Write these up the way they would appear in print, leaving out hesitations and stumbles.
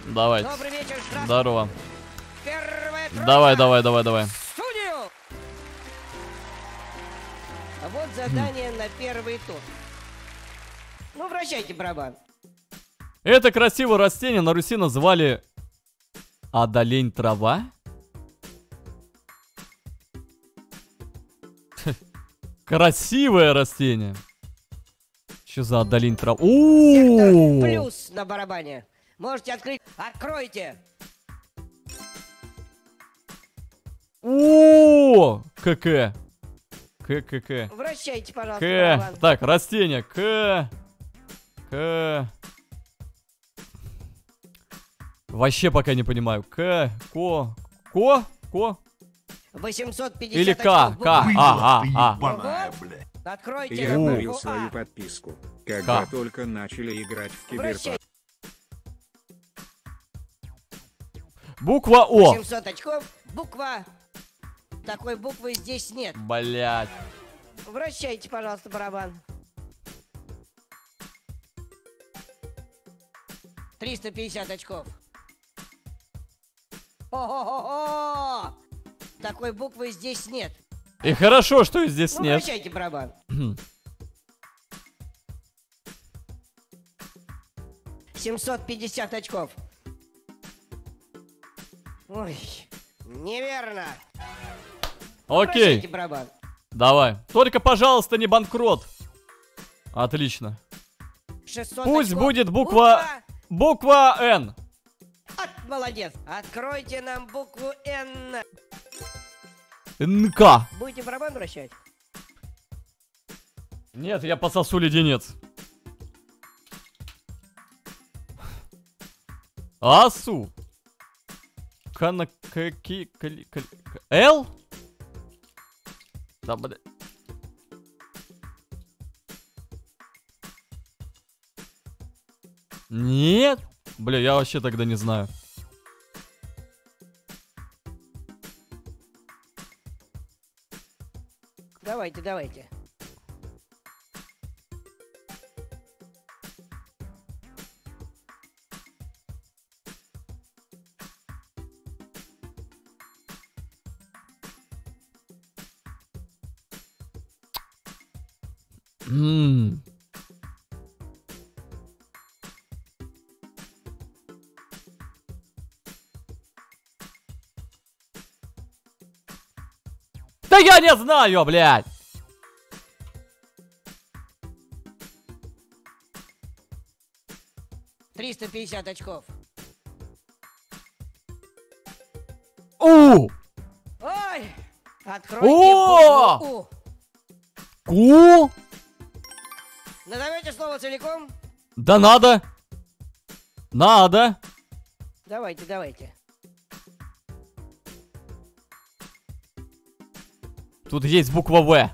Давай. Добрый вечер, здравствуйте. Здорово. Первая тройка. Давай. В студию. А вот задание на первый тур. Ну, вращайте барабан. Это красивое растение на Руси называли одолень трава. Красивое растение. Что за одолень трава? Сектор плюс на барабане. Можете открыть. Откройте. О, КК. Вращайте, пожалуйста, барабан. Так, растение. Вообще пока не понимаю. Ко. 850 Или К. очков. Ебаная, бля. Откройте. Я обновил букву свою А. подписку, когда Ка. только начали играть в Киберпанк. Вращайте. Буква О. 700 очков. Буква. Такой буквы здесь нет. Блять. Вращайте, пожалуйста, барабан. 350 очков. О-хо-хо-хо! Такой буквы здесь нет. И хорошо, что здесь Ну, нет. вращайте барабан. 750 очков. Ой, неверно. Окей, Вращайте барабан. давай. Только, пожалуйста, не банкрот. Отлично. 600 Пусть очков. будет буква Н. Молодец. Откройте нам букву Н. НК. Будете барабан вращать? Нет, я пососу леденец. Асу. Л? Да, бля. Нет. Бля, я вообще тогда не знаю. Давайте. Да я не знаю, блядь. — 350 очков. У! Ой! Откройте О! букву У. Ку? Назовете слово целиком? Да надо. Надо. Давайте. Тут есть буква В.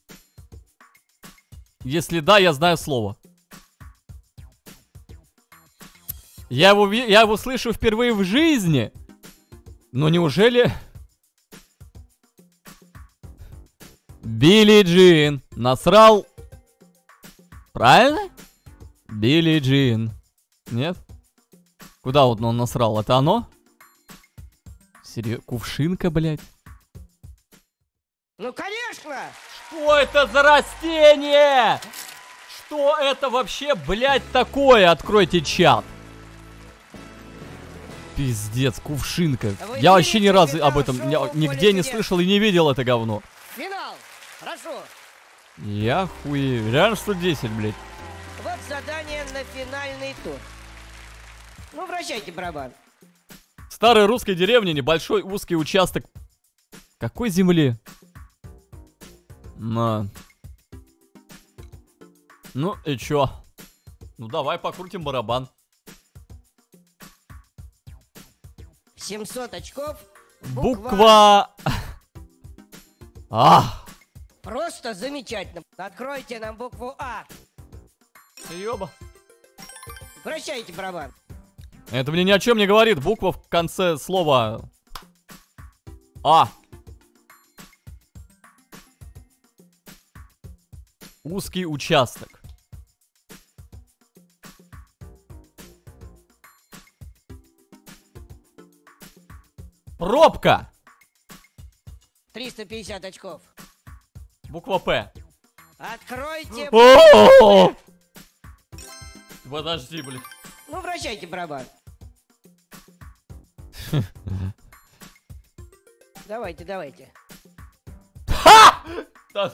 Если да, я знаю слово. Я его слышу впервые в жизни. Но неужели... Билли Джин насрал... Правильно? Билли Джин. Нет? Куда вот он насрал? Это оно? Серьезно? Кувшинка, блядь? Ну, конечно! Что это за растение? Что это вообще, блядь, такое? Откройте чат. Пиздец, кувшинка. Вы Я вообще ни видите разу финал об этом шоу нигде не «Поле слышал и не видел это говно. Финал! Хорошо. Я хуй. Реально что 10, блядь. Вот задание на финальный тур. Ну, вращайте барабан. В старой русской деревне небольшой узкий участок. Какой земли? На. Ну и чё? Ну давай покрутим барабан. 700 очков. Буква... А! Просто замечательно. Откройте нам букву А. Ёба. Вращайте барабан. Это мне ни о чем не говорит. Буква в конце слова А. Узкий участок. Пробка. 350 очков. Буква П. Откройте... О! Подожди, блин. Ну, вращайте барабан. Давайте, давайте. Да.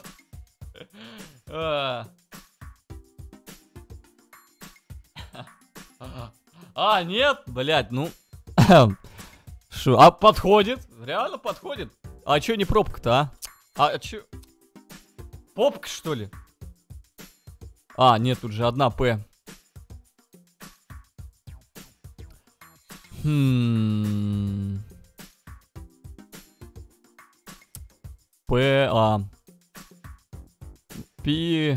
Нет, блядь, ну. Шо, а подходит? Реально подходит? А чё не пробка-то, а чё? Попка, что ли? Нет, тут же одна П. П, Пи.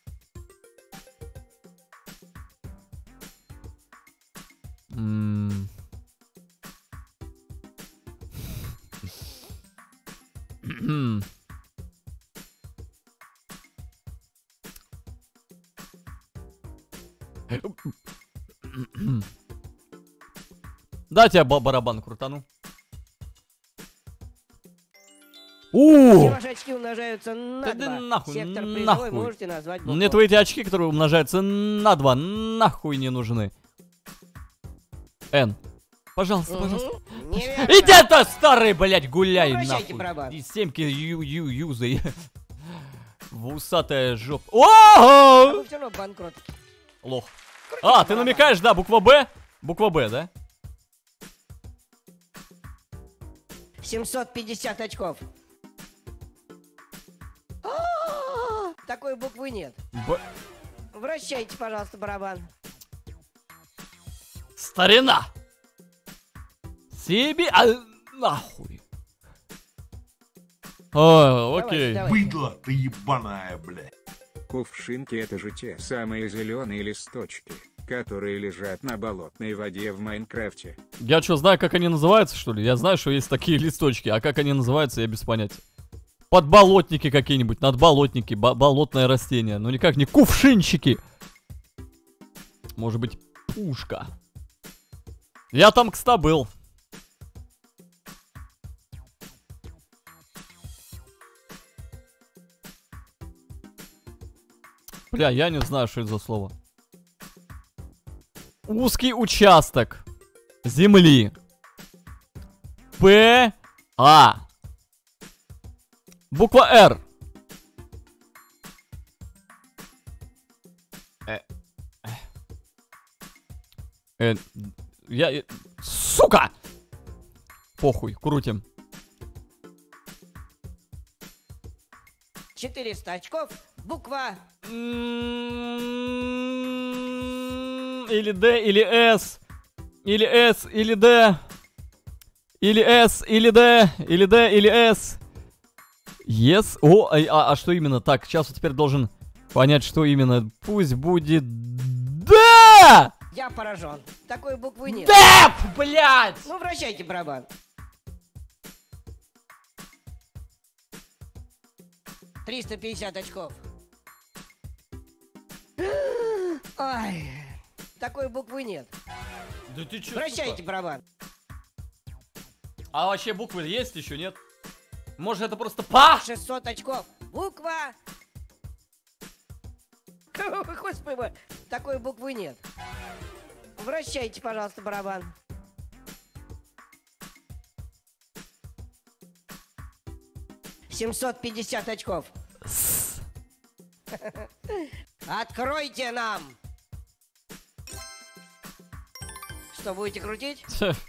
Дайте я барабан крутану. Все ваши очки умножаются на Да 2. нахуй, Сектор призовой нахуй. можете назвать букву. Мне твои эти очки, которые умножаются на 2, нахуй не нужны. Н. Пожалуйста, пожалуйста. Неверно. Иди-то, старый, блядь, гуляй, Ну, вращайте нахуй. барабан. И семки юзай. В усатая жопа. А вы все равно банкрот. Лох. Ты намекаешь, да, буква Б? Буква Б, да? 750 очков. Такой буквы нет. Вращайте, пожалуйста, барабан. Старина! Себе... нахуй. Окей. Давайте. Быдло ты ебаная, блядь. Кувшинки — это же те самые зеленые листочки, которые лежат на болотной воде в Майнкрафте. Я что, знаю, как они называются, что ли? Я знаю, что есть такие листочки, а как они называются, я без понятия. Подболотники какие-нибудь, надболотники, болотное растение. Но никак не кувшинчики. Может быть, пушка. Я там, кстати, был. Бля, я не знаю, что это за слово. Узкий участок земли. П. Буква Р. Сука! Похуй, крутим. 400 очков. Буква... Или Д, или С. Или С, или Д. Или С, или Д. Или Д, или С. Yes. А что именно? Так, сейчас вот теперь должен понять, что именно. Пусть будет... Да! Я поражен. Такой буквы нет. Да, блядь! Ну, вращайте барабан. 350 очков. Ай, такой буквы нет. Да ты чё, Вращайте сука? барабан. А вообще буквы есть еще, нет? Может, это просто па? 600 очков. Буква... Господи, такой буквы нет. Вращайте, пожалуйста, барабан. $750 очков. Откройте нам! Что, будете крутить?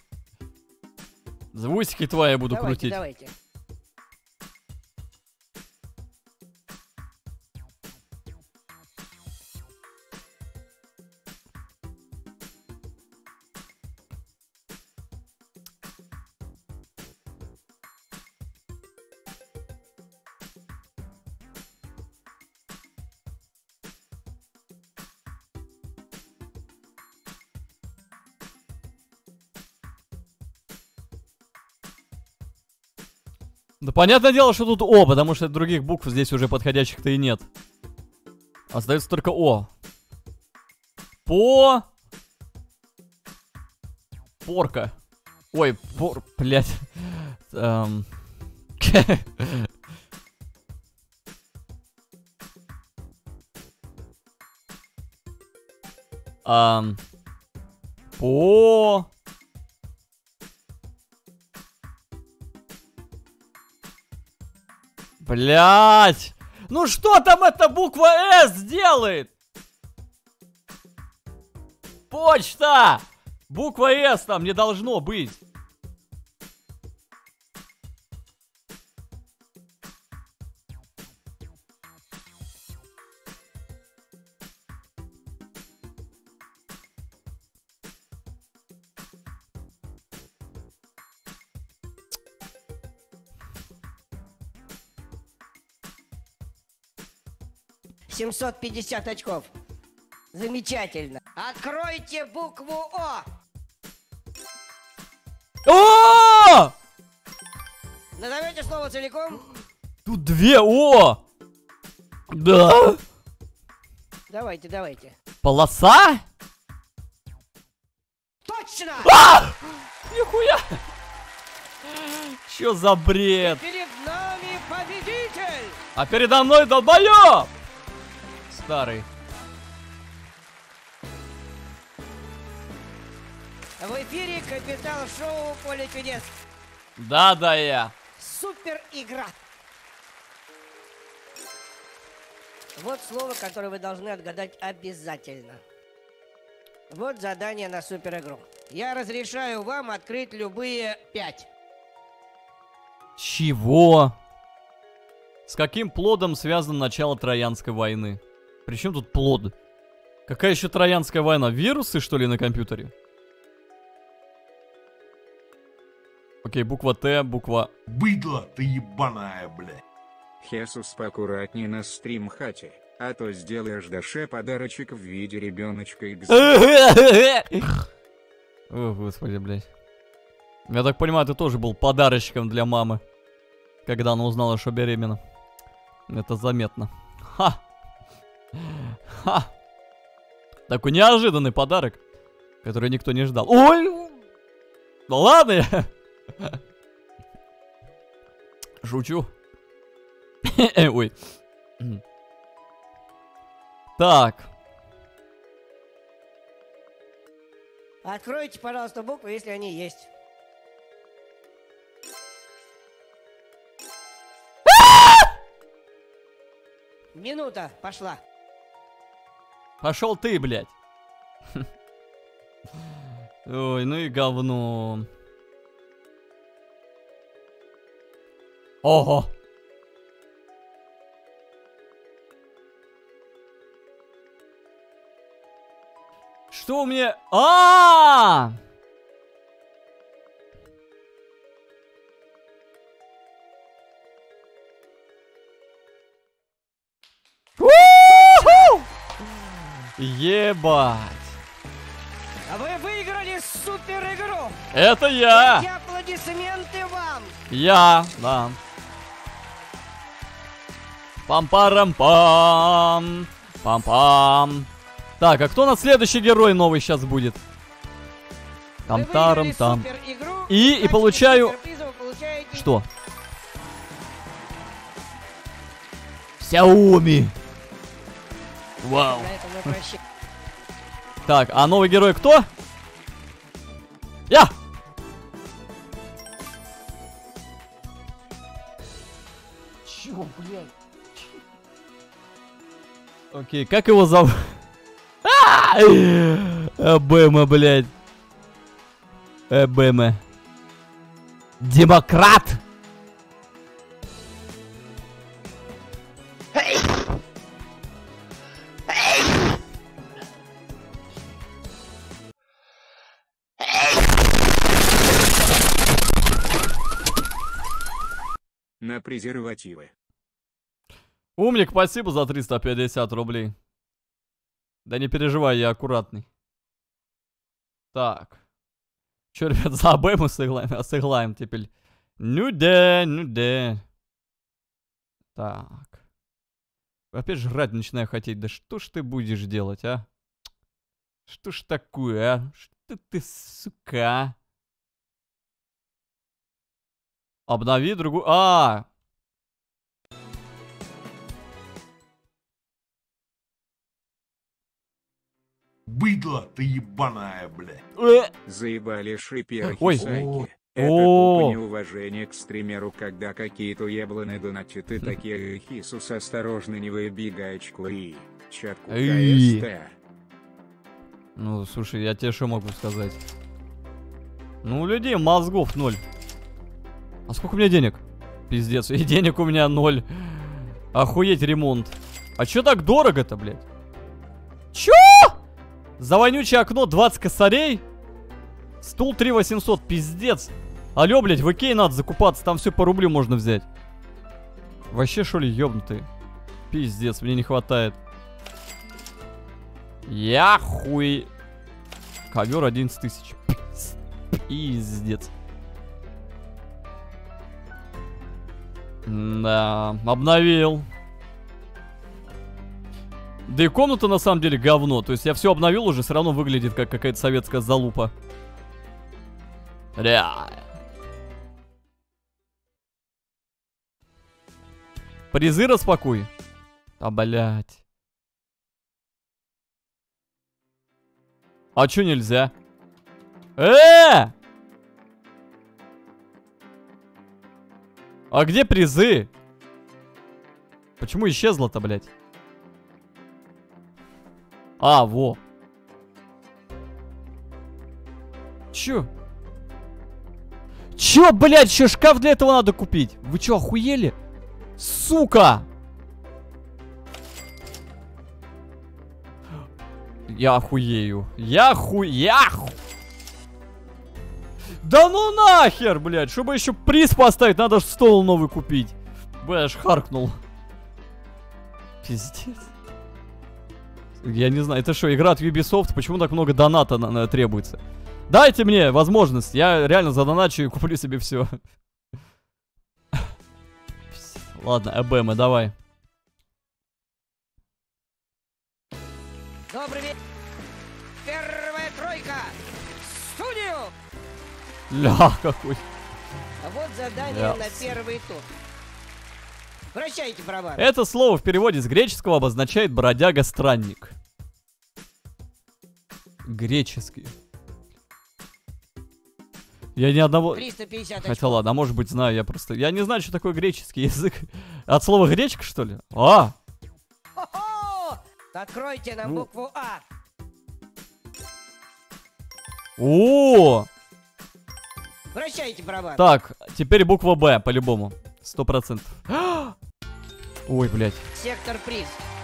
За усики твои я буду Давайте, крутить. давайте. Да понятное дело, что тут О, потому что других букв здесь уже подходящих-то и нет. Остается только О. Порка. Ой, блядь. По... Блять! Ну что там эта буква С делает? Почта! Буква С там не должно быть. «750 очков. Замечательно. Откройте букву О. О! Назовете слово целиком? Тут две О! Да! Давайте. Полоса? Точно! Нихуя! Чё за бред? Перед нами победитель! А передо мной долбоёб! Старый. В эфире Капитал Шоу «Поле чудес». Да, я. Супер игра. Вот слово, которое вы должны отгадать обязательно. Вот задание на супер игру. Я разрешаю вам открыть любые 5. Чего? С каким плодом связано начало Троянской войны? Причем тут плод? Какая еще Троянская война? Вирусы, что ли, на компьютере? Окей, буква Т, буква... Быдло ты ебаная, блядь. Хесус, поаккуратней на стримхате, а то сделаешь Даше подарочек в виде ребеночка X. О, господи, блядь. Я так понимаю, ты тоже был подарочком для мамы, когда она узнала, что беременна. Это заметно. Ха! Ха! Такой неожиданный подарок, который никто не ждал. Ой! Ну ладно я. Шучу. Ой. Так. Откройте, пожалуйста, буквы, если они есть. Минута пошла. Пошел ты, блядь. Ой, ну и говно. Ого. Что у меня... А-а-а! Ебать. А вы выиграли супер игру. Это я. И аплодисменты вам. Я, да. Пам-парам-пам. Пам-пам. Так, а кто у нас следующий герой новый сейчас будет? Там-тарам-там. И получаю... Что? Xiaomi. Вау. Так, а новый герой кто? Я! Чё, блядь? Окей, как его зовут? Эбэма, блядь. Эбэма. Демократ! На презервативы. Умник, спасибо за 350 рублей. Да не переживай, я аккуратный. Так. Че, ребят, за АБ мы сыграем теперь. Ну да. Так. Опять жрать начинаю хотеть. Да что ж ты будешь делать, а? Что ж такое, а? Что ты, сука? Обнови другую... А! Быдло ты ебаная, блядь. Заебали шипера Ой. Хисаки. Это О. тупо неуважение к стримеру, когда какие-то ебланы донатят и такие Хисус осторожно не выбегай очкли. Чатку Эй. КСТ. Ну, слушай, я тебе что могу сказать? Ну, у людей мозгов 0. А сколько у меня денег? Пиздец, и денег у меня 0. Охуеть ремонт. А чё так дорого-то, блядь? Чё? За вонючее окно 20 косарей? Стул 3800, пиздец. Алло, блядь, в Икее надо закупаться, там все по рублю можно взять. Вообще, что ли, ёбнутый? Пиздец, мне не хватает. Я хуй. Ковер 11 тысяч. Пиздец. Да, обновил. Да и комната на самом деле говно. То есть я все обновил уже, все равно выглядит как какая-то советская залупа. Реально. Призы распакуй. А, блядь. А чё нельзя? А где призы? Почему исчезла-то, блядь? А, во. Чё? Чё, блядь, еще шкаф для этого надо купить? Вы чё, охуели? Сука! Я охуею. Да ну нахер, блядь. Чтобы еще приз поставить, надо ж стол новый купить. Бля, аж харкнул. Пиздец. Я не знаю, это что, игра от Ubisoft? Почему так много доната требуется? Дайте мне возможность. Я реально задоначу и куплю себе все. Ладно, ЭБМ, давай. Добрый вечер. Первая тройка. В студию. Ля, какой. А вот задание Ля. на первый тур. Вращайте барабан. Это слово в переводе с греческого обозначает бродяга-странник. Греческий. Я ни одного... 350 очков. Хотя ладно, а может быть знаю, я просто... Я не знаю, что такое греческий язык. От слова гречка, что ли? А! Хо-хо! Откройте нам Ну. букву А. О! Вращайте барабан. Так, теперь буква Б, по-любому. 100%. Ой, блядь. Сектор приз.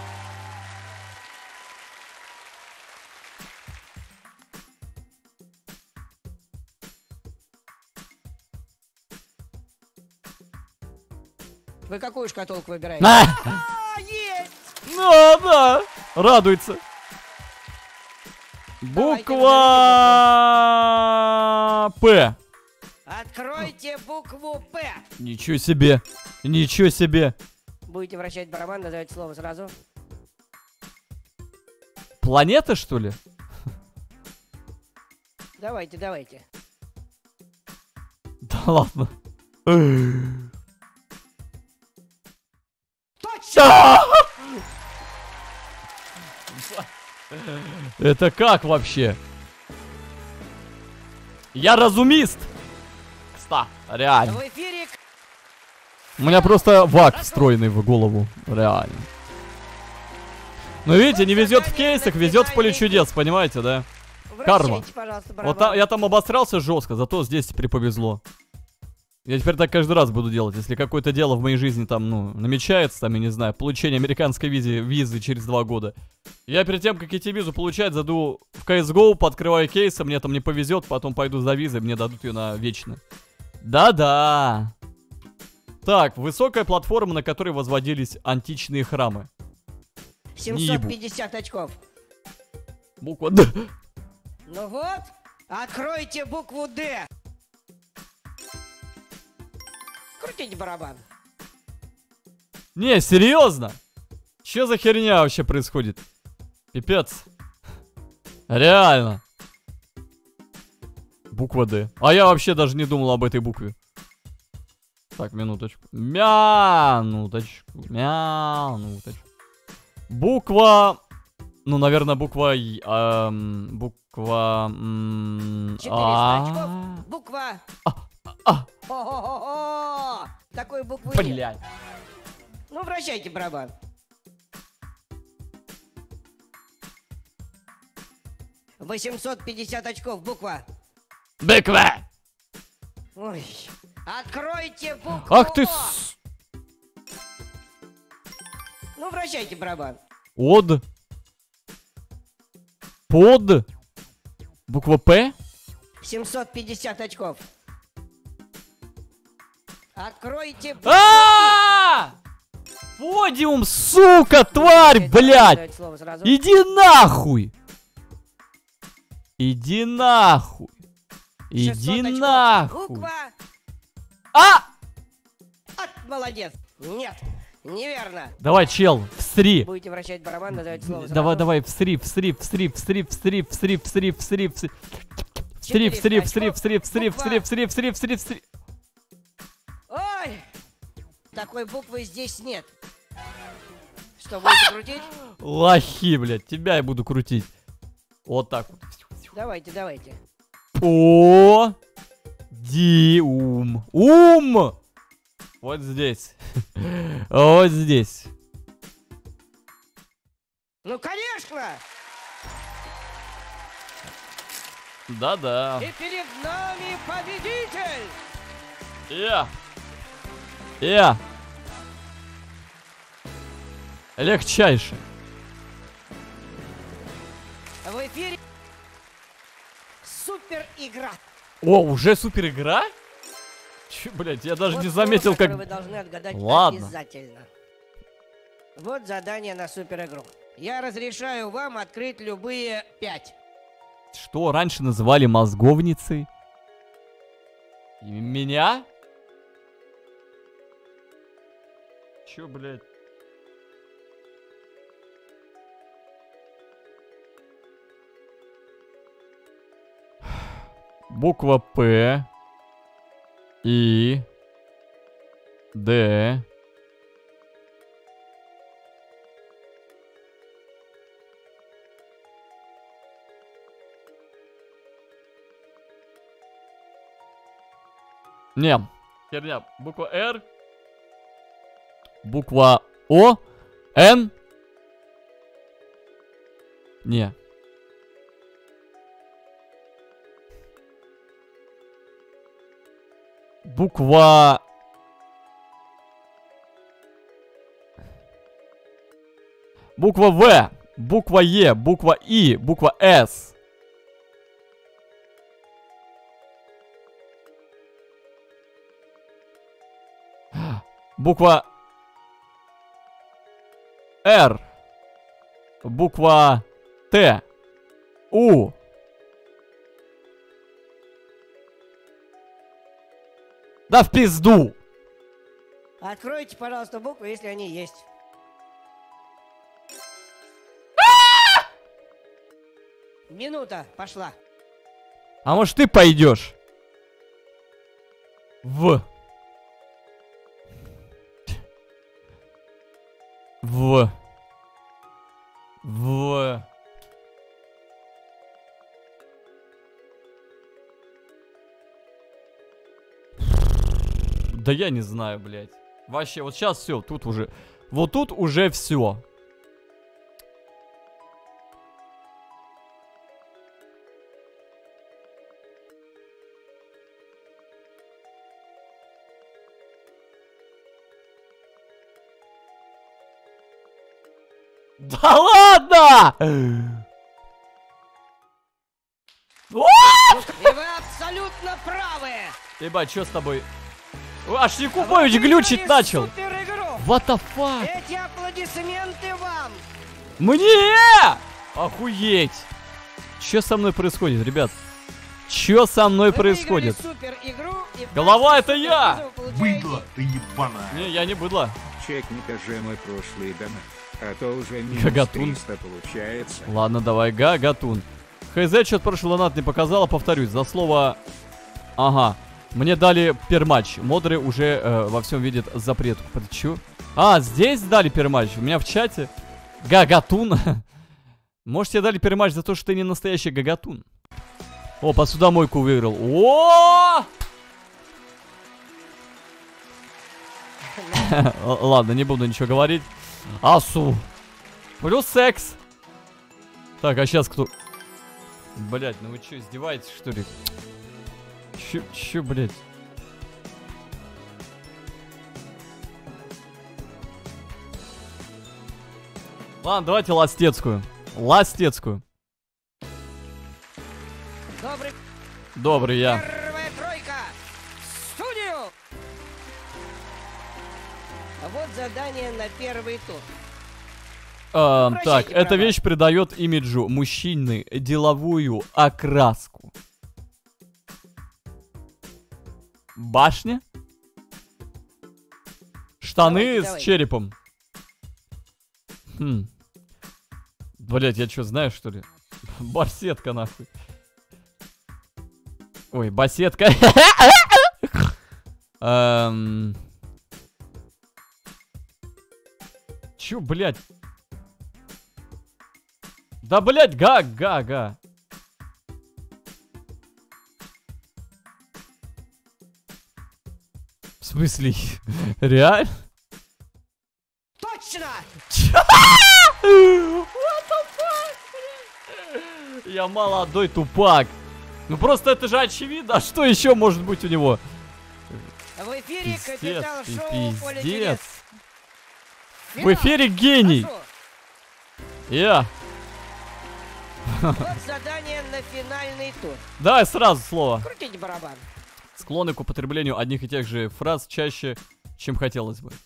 Вы какую шкатулку выбираете? А, есть! Ну, да, радуется. Давайте, Буква П. Откройте букву П. Ничего себе. Ничего себе. Будете вращать барабан, назовите слово сразу. Планета, что ли? Давайте, давайте. Да ладно. Точно! Это как вообще? Я разумист. Кста, реально. В эфире У меня просто вак встроенный в голову. Реально. Ну видите, не везет в кейсах, везет в поле чудес, понимаете, да? Карма. вращайте, пожалуйста, Вот барабан. я там обосрался жестко, зато здесь теперь повезло. Я теперь так каждый раз буду делать. Если какое-то дело в моей жизни там, ну, намечается, там, я не знаю, получение американской визы через 2 года. Я перед тем, как идти визу получать, зайду в CSGO, пооткрываю кейсы, мне там не повезет, потом пойду за визой, мне дадут ее на вечно. Да-да. Так, высокая платформа, на которой возводились античные храмы. 750 очков. Буква Д. Ну вот, откройте букву Д. Крутите барабан. Не, серьезно? Че за херня вообще происходит? Пипец. Реально. Буква Д. А я вообще даже не думал об этой букве. Так, минуточку. Минуточку. Буква... Ну, наверное, буква... буква... 400 очков. Буква. О-хо-хо-хо! Такой буквы нет. Блядь. Ну, вращайте барабан. $850 очков. Буква. Буква. Ой. Откройте букву. Ах ты... О. Ну, вращайте барабан. Под. Буква П. 750 очков. Откройте букву. Подиум, сука, тварь, блядь! Дать слово сразу. Иди нахуй! Иди нахуй! 600 Иди очков. нахуй! Буква. Молодец. Нет, неверно. Давай, чел, всри! Будете вращать барабан, называть слово сразу. Давай, всри! Ой! Такой буквы здесь нет. Что, будете крутить? Лохи, блядь, тебя я буду крутить. Вот так вот. Давайте. Подиум. Вот здесь. Вот здесь. Ну, конечно! Да-да. И перед нами победитель! Я. Легчайше. В эфире супер игра. О, уже супер игра? Че, блядь, я даже Вот не слово, заметил, которое как... вы должны отгадать Ладно. обязательно. Вот задание на супер игру. Я разрешаю вам открыть любые 5. Что раньше называли мозговницей? И меня? Че, блядь? Буква П. И. Д. Не, херня. Буква Р. Буква О. Н. Не. Буква... Буква В. Буква Е. Буква И. Буква С. Буква Р. Буква Т. У. Да в пизду! Откройте, пожалуйста, буквы, если они есть. Минута пошла. А может ты пойдешь? В. Да я не знаю, блядь. Вообще, вот сейчас все, тут уже... Вот тут уже все. Да ладно! И вы абсолютно правы. Ебать, что с тобой? Аж Якубович глючить начал. Супер-игру. What the fuck? Эти аплодисменты вам. Мне! Охуеть! Что со мной происходит, ребят? Что со мной происходит? Голова, это я! Быдло ты ебаное. Не, я не быдло. Чекни-ка же мой прошлый донат, а то уже минус Гагатун. 300 получается. Ладно, давай, Гагатун. ХЗ что-то прошлый донат не показала, повторюсь, за слово... Ага. Мне дали перматч. Модеры уже во всем видят запрет. Чё? А, здесь дали перматч. У меня в чате. Гагатун. Может, тебе дали перматч за то, что ты не настоящий гагатун. О, посудомойку выиграл. О! Ладно, не буду ничего говорить. Асу. Плюс секс. Так, а сейчас кто? Блять, ну вы что, издеваетесь, что ли? Чё, блять? Ладно, давайте ластецкую. Ластецкую. Добрый я. Первая тройка. В студию. Вот задание на первый тур. Так, эта права. вещь придает имиджу мужчины деловую окраску. Башня? Штаны Давайте. с черепом. Блять, я что, знаю, что ли? Барсетка, нахуй. Ой, басетка. Чё, блять? Да, блять, га. В смысле? Реально? Точно! Я молодой тупак. Ну просто это же очевидно. А что еще может быть у него? В эфире Пиздец, капитал ты шоу «Поле чудес». пиздец. В Финал. эфире гений. Прошу. Я. Вот задание на финальный тур. Давай сразу слово. Крутите барабан. Склонны к употреблению одних и тех же фраз чаще, чем хотелось бы.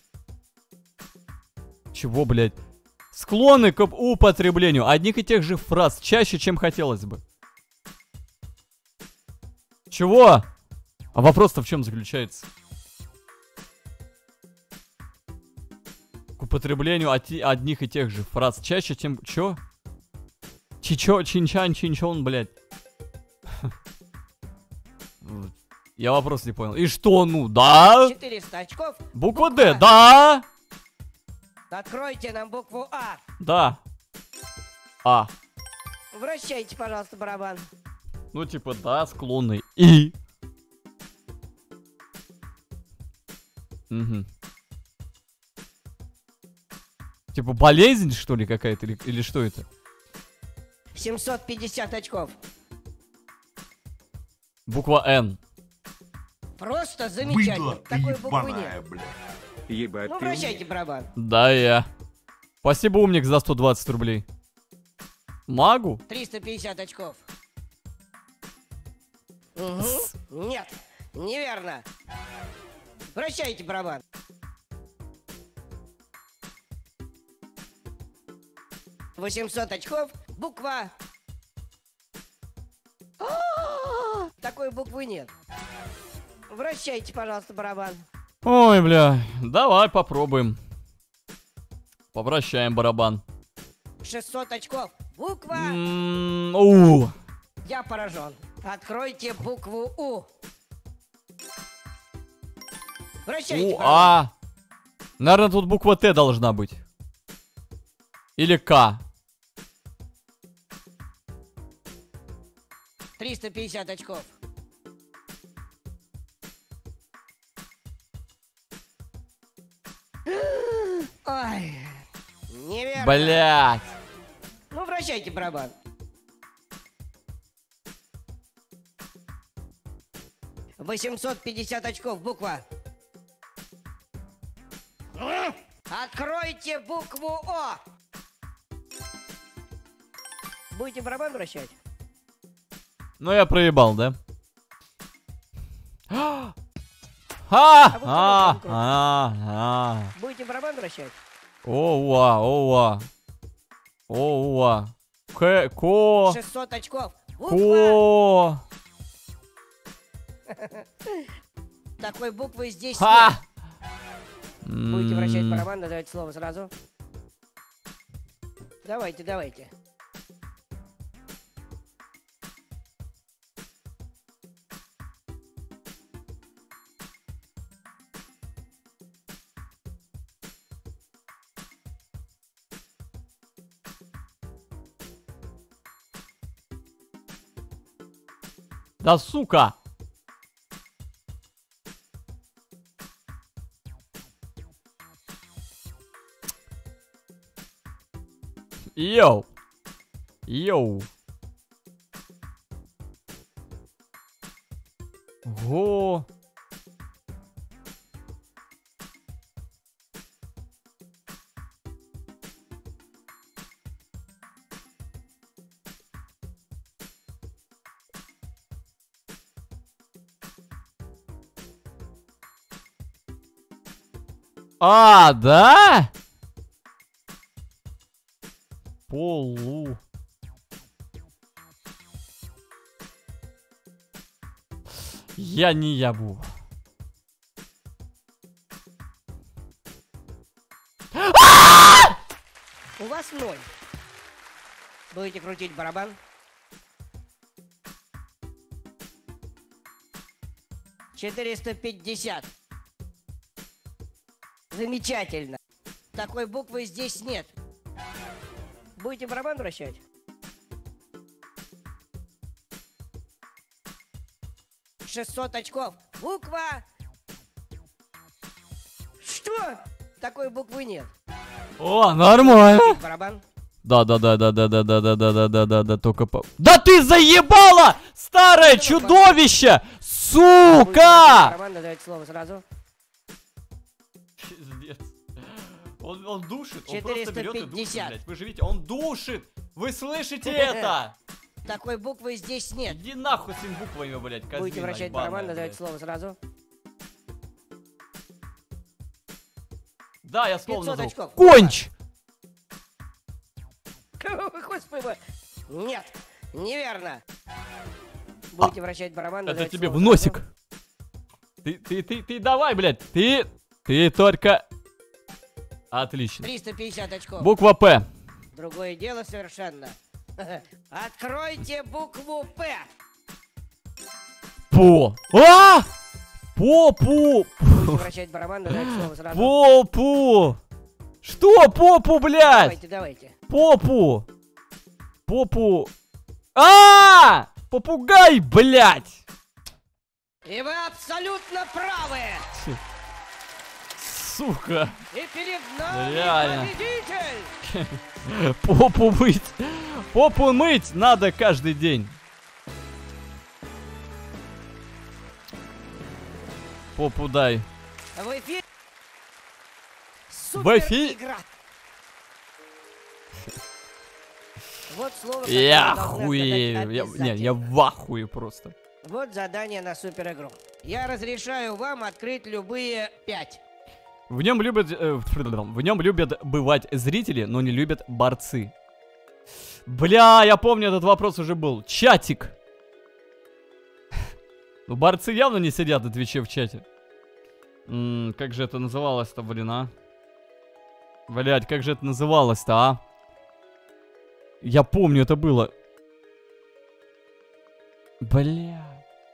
Чего, блядь? Склонны к употреблению одних и тех же фраз чаще, чем хотелось бы. Чего? А вопрос-то в чем заключается? К употреблению одних и тех же фраз чаще, чем... Чё? Чичо, чинчан, чинчон, блядь. Я вопрос не понял. И что, ну, да? 400 очков. Буква Д, да? Откройте нам букву А. Да. А. Вращайте, пожалуйста, барабан. Ну, типа, да, склонный. И. Угу. Типа, болезнь, что ли, какая-то? Или что это? 750 очков. Буква Н. Просто замечательно. Быдло ты Такой буквы ебаная, нет. блядь. Ебать Ну, ты вращайте барабан. Да, я. Спасибо, умник, за 120 рублей. Могу? 350 очков. Угу. Нет, неверно. Вращайте барабан. $800 очков. Буква. Такой буквы нет. Вращайте, пожалуйста, барабан. Ой, бля. Давай попробуем. Повращаем барабан. 600 очков. Буква. У. Я поражен. Откройте букву У. Вращайте барабан. А. Наверное, тут буква Т должна быть. Или К. 350 очков. Ой, неверно. Блять. Ну, вращайте барабан. $850 очков, буква. Откройте букву О. Будете барабан вращать? Ну, я проебал, да? Будете барабан вращать? Оуа. Ко. 600 очков. Буква. Ко. Такой буквы здесь Ха. нет. Будете вращать барабан, давайте слово сразу. Давайте. Да сука! Йоу! Йоу! Го! А, да? Полу. Я не ябу. У вас 0. Будете крутить барабан? 450. Замечательно. Такой буквы здесь нет. Будете барабан вращать? $600 очков. Буква. Что? Такой буквы нет. О, нормально. Барабан. Да, только по... Да ты заебала, старое чудовище! Сука! Барабан, давайте слово сразу. Пиздец. Он душит, он просто берет и душит, 450. блядь. Вы же видите, он душит! Вы слышите это? Такой буквы здесь нет. Иди нахуй с этими буквами, блядь, козлина Будете вращать ебаная, барабан, блядь. давайте слово сразу. Да, я слово 500 назвал. очков. Конч! Господи, нет, неверно. Будете вращать барабан, Это давайте тебе слово в носик. сразу. Ты давай, блядь. Ты только... Отлично. 350 очков. Буква П. Другое дело совершенно. Откройте букву П. По. А! Попу. Будете вращать барабан, давайте слово сразу. Попу. Что попу, блядь? Давайте. Попу. Попу. А! Попугай, блядь. И вы абсолютно правы. Сука. И перед нами Реально. победитель. Попу мыть. Попу мыть надо каждый день. Попу дай. В эфире В эфире? супер игра. Вот слово, которое Я вы должны хуею. отгадать Я обязательно. в ахуе просто. Вот задание на супер игру. Я разрешаю вам открыть любые 5. В нем любят бывать зрители, но не любят борцы. Бля, я помню, этот вопрос уже был. Чатик. Ну, борцы явно не сидят на Твиче в чате. Как же это называлось-то, блин, а? Блядь, как же это называлось-то, а? Я помню, это было. Бля.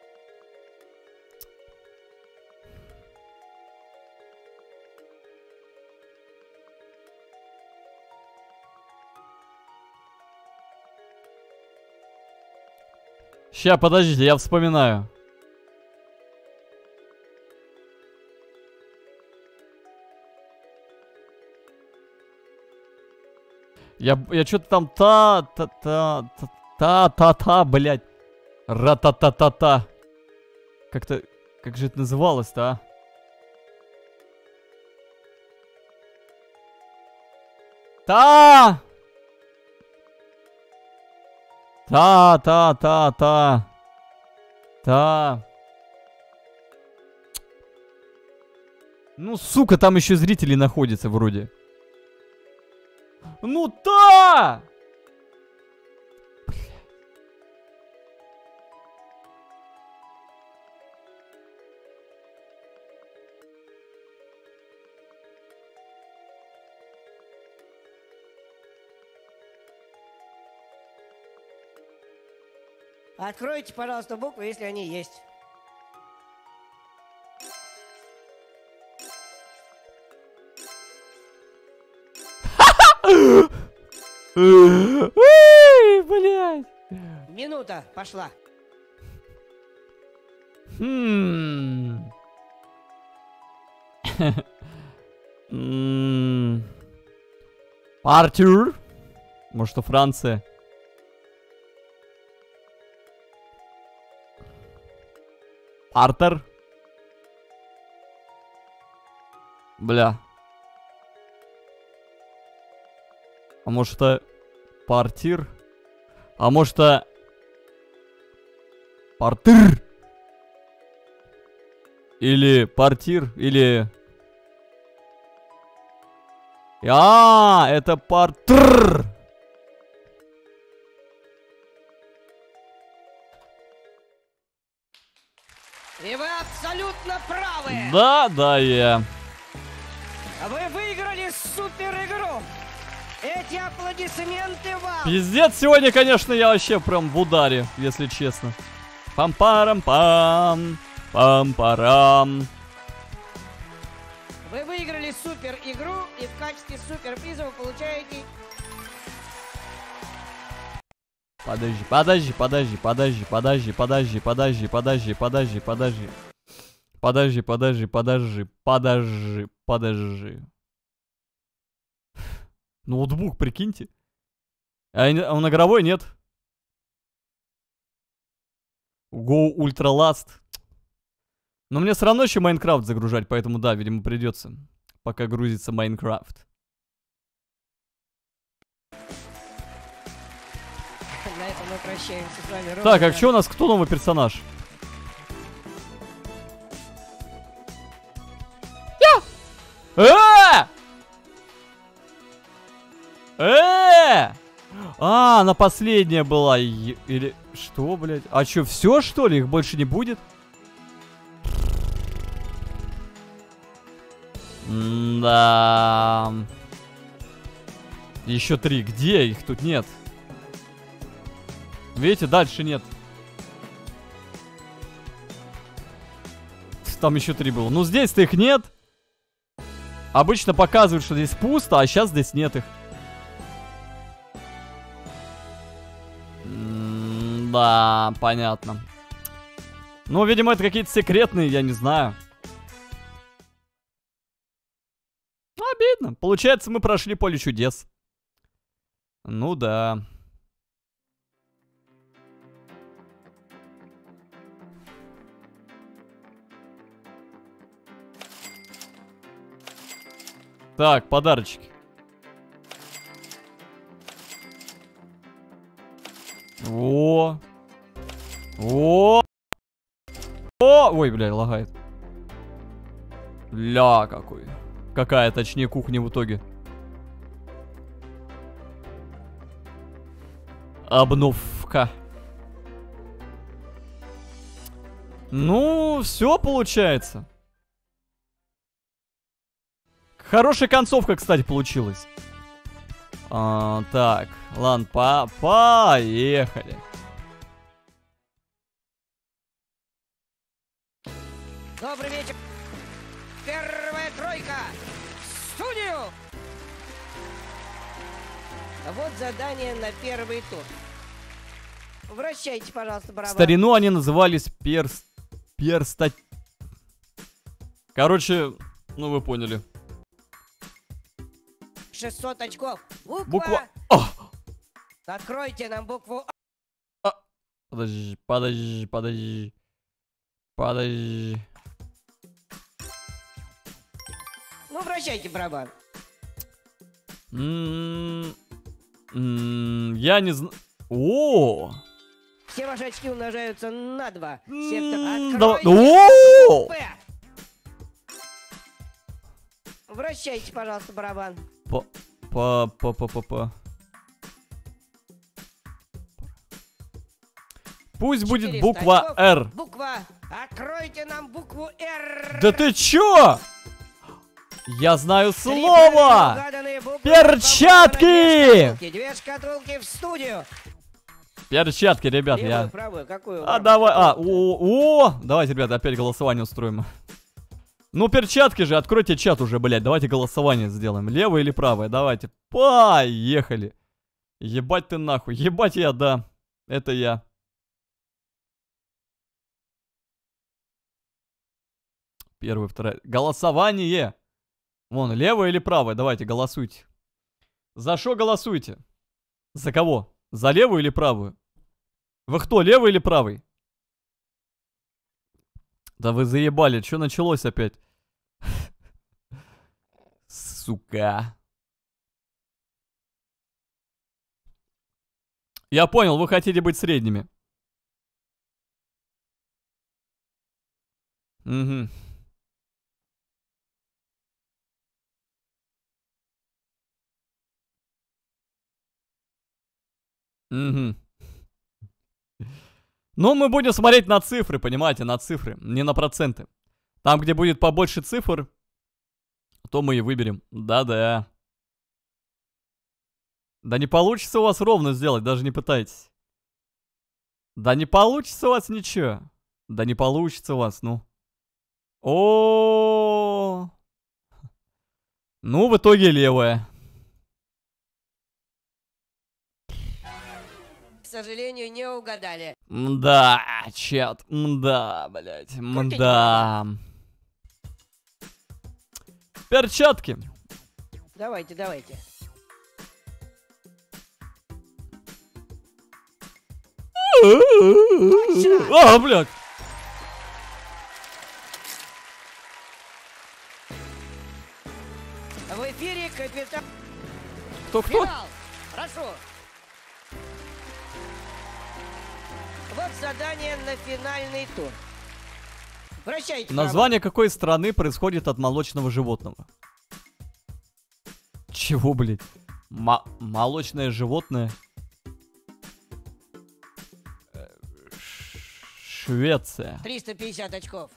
Ща, подождите, я вспоминаю. Я что-то там та-та-та, блядь. Ра-та-та-та-та. Как-то, как же это называлось-то, а? Та! Та. Ну, сука, там еще зрители находятся вроде. Ну, та! Откройте, пожалуйста, буквы, если они есть. Ой, блядь. Минута пошла. Артур. Может, что Франция? Артер. Бля. А может, это Партир? А может, это Партыр? Или Партир? Или... это Партр. И вы абсолютно правы. Да, я. Вы выиграли супер игру. Эти аплодисменты вам. Пиздец, сегодня, конечно, я вообще прям в ударе, если честно. Пам-парам-пам. Пам-парам. Вы выиграли супер игру, и в качестве суперприза вы получаете... Подожди. Ноутбук, прикиньте. А он игровой, нет? Go Ultra Last. Но мне все равно еще Майнкрафт загружать, поэтому да, видимо, придется. Пока грузится Майнкрафт. На этом мы прощаемся с вами. Так, а что у нас? Кто новый персонаж? Она последняя была. Или... Что, блядь? А что, все, что ли? Их больше не будет? Да. Еще 3. Где? Их тут нет. Видите, дальше нет. Там еще 3 было. Ну, здесь-то их нет. Обычно показывают, что здесь пусто, а сейчас здесь нет их. Да, понятно. Ну, видимо, это какие-то секретные, я не знаю. Обидно. Получается, мы прошли поле чудес. Ну да. Так, подарочки. О! Ой, бля, лагает. Ля, какой. Какая, точнее, кухня в итоге. Обновка. Ну, все получается. Хорошая концовка, кстати, получилась. Так, ладно, поехали. Добрый вечер. Первая тройка. В студию. Вот задание на первый тур. Вращайте, пожалуйста, В барабан. старину они назывались перста... Короче, ну вы поняли. 600 очков. Буква... Откройте нам букву Подожди. Ну, вращайте барабан. Я не знаю... О! Все ваши очки умножаются на 2. Сектор, Да- откройте О! П. Вращайте, пожалуйста, барабан. Пусть будет 400 буква очков. R. Буква. Откройте нам букву Р. Да ты чё? Я знаю Три слово! правильно угаданные буквы Перчатки! попадают на 2 шкатулки. 2 шкатулки в студию. Перчатки, ребят, Левую, я... правую, какую? Давай, давайте, ребята, опять голосование устроим. Ну, перчатки же, откройте чат уже, блядь, давайте голосование сделаем. Левое или правое, давайте. Поехали. Ебать ты нахуй, ебать я, да. Это я. Первая, вторая. Голосование. Вон, левое или правое? Давайте, голосуйте. За что голосуйте? За кого? За левую или правую? Вы кто, левый или правый? Да вы заебали, что началось опять? Сука. Я понял, вы хотите быть средними. Угу. Угу. Ну, мы будем смотреть на цифры, понимаете, на цифры, не на проценты. Там, где будет побольше цифр, то мы и выберем. Да-да. Да не получится у вас ровно сделать, даже не пытайтесь. Да не получится у вас ничего. Да не получится у вас, ну. О. Ну, в итоге левая. К сожалению, не угадали. Мда, чат, мда, блядь, мда. Перчатки. Давайте, давайте. А, блядь. В эфире капитан... Кто? Финал! Прошу! Вот задание на финальный тур. Вращайте. Название какой страны происходит от молочного животного? Чего, блядь? Молочное животное? Швеция. 350 очков.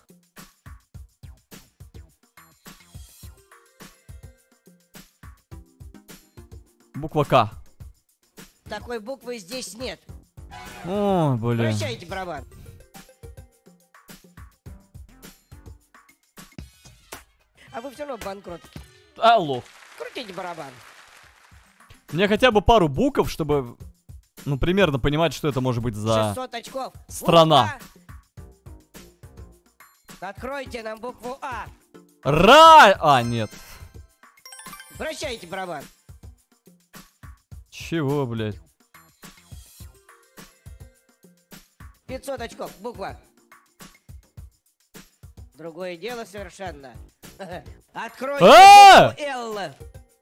Буква К. Такой буквы здесь нет. О, блин. Вращайте барабан. А вы все равно банкрот. Алло. Крутите барабан. Мне хотя бы пару букв, чтобы, ну, примерно понимать, что это может быть за 600 очков. страна. Буква. Откройте нам букву А. А, нет. Вращайте барабан. Чего, блядь? 500 очков. Буква. Другое дело совершенно. Откройте букву Л.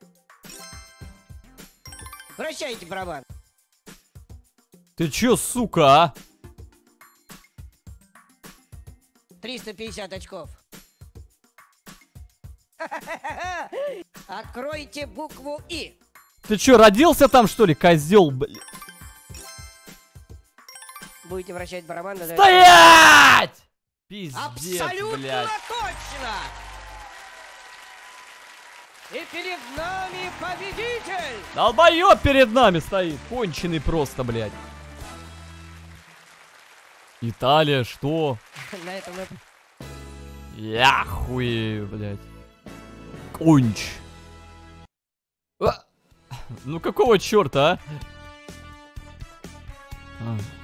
Вращайте барабан. Ты чё, сука, а? 350 очков. Откройте букву И. Ты чё, родился там, что ли, козел, блядь? Будете вращать барабан. Стоять! Пиздец, Абсолютно блядь. точно! И перед нами победитель! Долбоёб перед нами стоит, конченый просто, блядь. Италия, что? На этом мы... Я хуею, блядь. Конч. Ну какого черта, а?